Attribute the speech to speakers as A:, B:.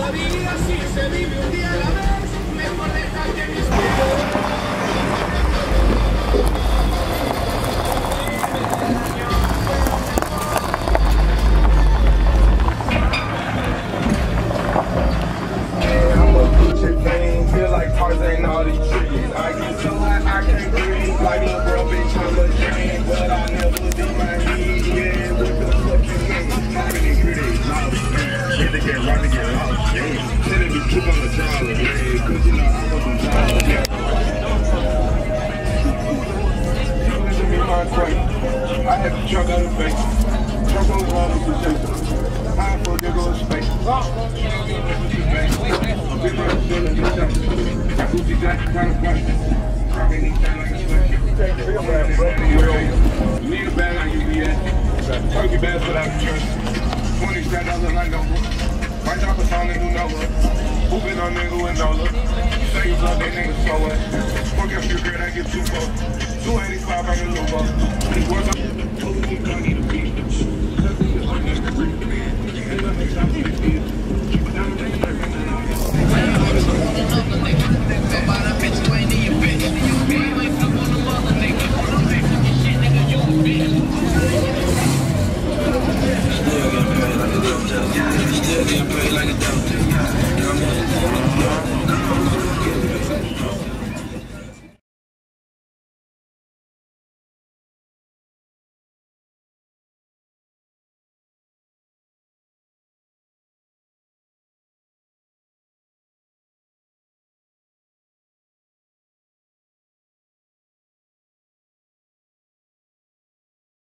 A: vida sí se vive un día a la vez, mejor dejar que mis feel like Tarzan, all these trees. I get so hot, I can't breathe. Like a girl, bitch, I'm a dream, but I never did my heat. Yeah, with the fucking name. Having it gritty, lost. Hit to get right to get lost. Yeah, said it be keep on the job, yeah, cause you know I wasn't job. Yeah. Listen to me, my quake. I had the truck out of face. Truck on the wall of the shape. High for a nigga in space. Big brother still in the shop. Gucci jacket kind of flash. Rockin' these things like a spaceship. You need a bag like UPS. Turkey bags without the church. 20 straight dollars like no book. Might drop a song nigga know her. Hoopin' on nigga with no look. Say you love that nigga so what? Fuck up your girl, I get 2 bucks. 285 on the low bucks. These words are totally funny to me.